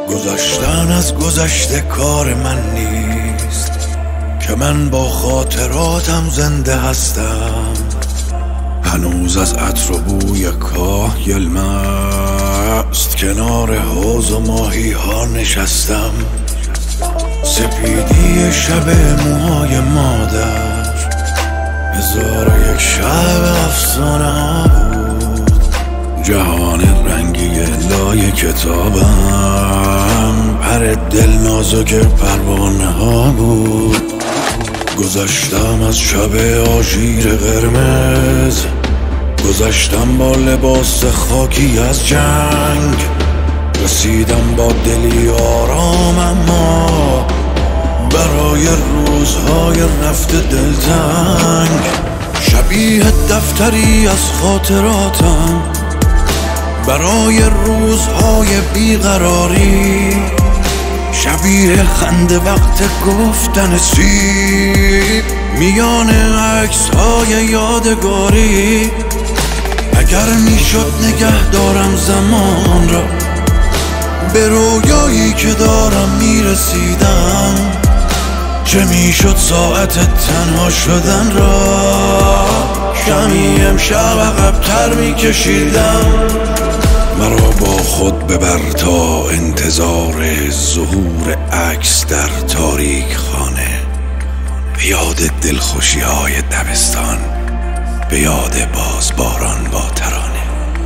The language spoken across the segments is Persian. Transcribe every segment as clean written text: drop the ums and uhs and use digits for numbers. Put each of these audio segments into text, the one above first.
گذشتن از گذشته کار من نیست که من با خاطراتم زنده هستم. هنوز از عطر و بوی کاهگل مست کنار حوض و ماهی ها نشستم. سپیدی شب موهای مادر 1001 شب افسانه ها بود. جهان رنگی لای کتابم پر دل نازک پروانه ها بود. گذشتم از شب آژیر قرمز، گذشتم با لباس خاکی از جنگ. رسیدم با دلی آرام اما برای روزهای رفته دلتنگ. شبیه دفتری از خاطراتم برای روزهای بیقراری. شبیه خنده وقت گفتن سیب میان عکس‌های یادگاری. اگر میشد نگه دارم زمان را به رویایی که دارم میرسیدم، چه میشد ساعت تنها شدن را کمی امشب عقب‌تر میکشیدم. مرا با خود ببر تا انتظار ظهور عکس در تاریک خانه، به یاد دلخوشی های دبستان، به یاد بازباران با ترانه.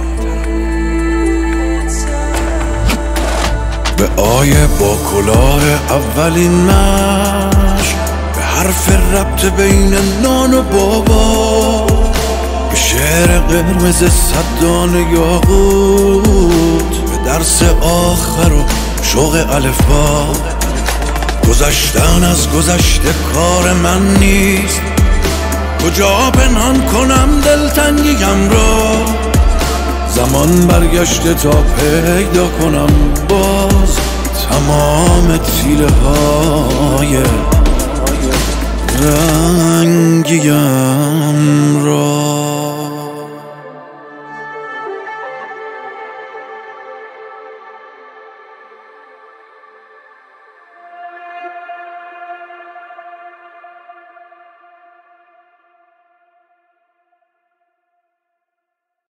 به آیه با کلاه اولین مشق، به حرف ربط بین نان و بابا، به شعر قرمز 100 دانه یاقوت، به درس آخر و شوق الفبا. گذشتن از گذشته کار من نیست، کجا پنهان کنم دلتنگیم را. زمان برگشته تا پیدا کنم باز تمام تیره های رنگیم را.